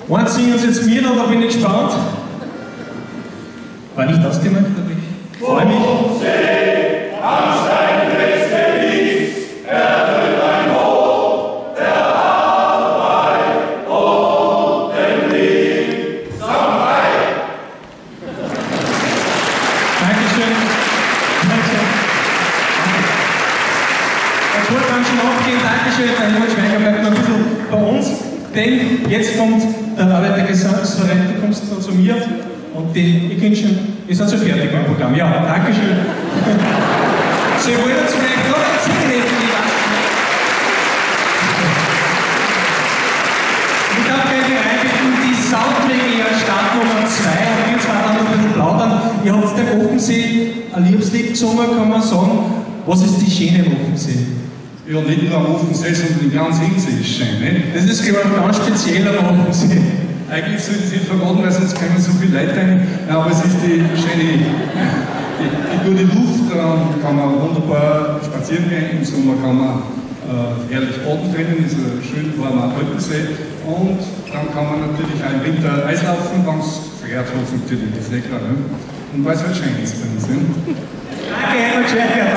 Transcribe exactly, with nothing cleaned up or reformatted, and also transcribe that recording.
Eins singen Sie jetzt mir noch, da bin ich gespannt. War nicht ausgemacht, aber ich freue mich. Am Steinfest der Lies, er tritt ein Hoch der Arbeit und dem Lied zum Frei. Dankeschön. Dankeschön. Der Chor kann schon aufgehen. Dankeschön. Der Helmut Schweiger bleibt noch ein bisschen bei uns. Denn jetzt kommt der Arbeitergesangsverein, du kommst noch zu mir. Und die, ich wünsche, wir sind so fertig beim Programm. Ja, Dankeschön. Sie wollen uns vielleicht noch erzählen, ich darf gleich reinbitten, die Soundtrack Startnummer zwei, und wir zwei dann noch ein bisschen plaudern. Ihr habt den Offensee ein Liebeslied gesungen, kann man sagen. Was ist die Schöne im Offensee? Ja, nicht nur am Offensee, sondern die ganze Insel ist schön, ne? Das ist, glaube ich, ganz speziell am Offensee. Eigentlich sollte es nicht verraten, weil sonst kommen so viele Leute rein, aber es ist die schöne, die, die gute Luft, da kann man wunderbar spazieren gehen, im Sommer kann man äh, herrlich baden drinnen, ist ein schön warmer Alpensee, und dann kann man natürlich auch im Winter Eislaufen, wenn es friert hat, natürlich, das ist nicht klar, ne? Und weil es halt schön ist bei uns. Ne? Danke, Helmut Schweiger.